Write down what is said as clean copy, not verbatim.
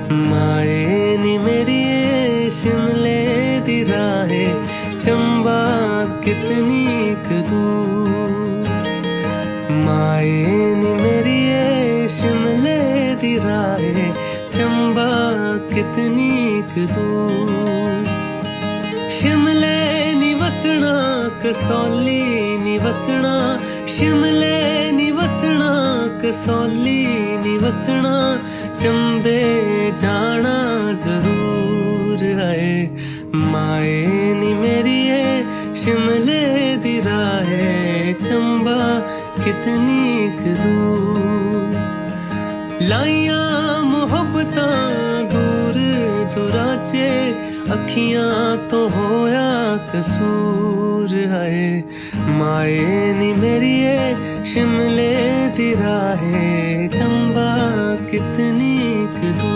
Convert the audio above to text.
माए नी मेरी शिमले दी राहे चंबा कितनी दूर। माए नी मेरी शिमले दी राहे चंबा कितनी दूर। शिमले नी वसना कसौली नी वसना, शिमले नी वसना कसौली नी वसना, चंबे जाना जरूर है। माए नी मेरी शिमले दी राहे चंबा कितनी दूर। लाइया मुहब्बतां दूर दुराचे, अखियां तो होया कसूर है। माए नी मेरी शिमले दी राहे चंबा कितनी दूर।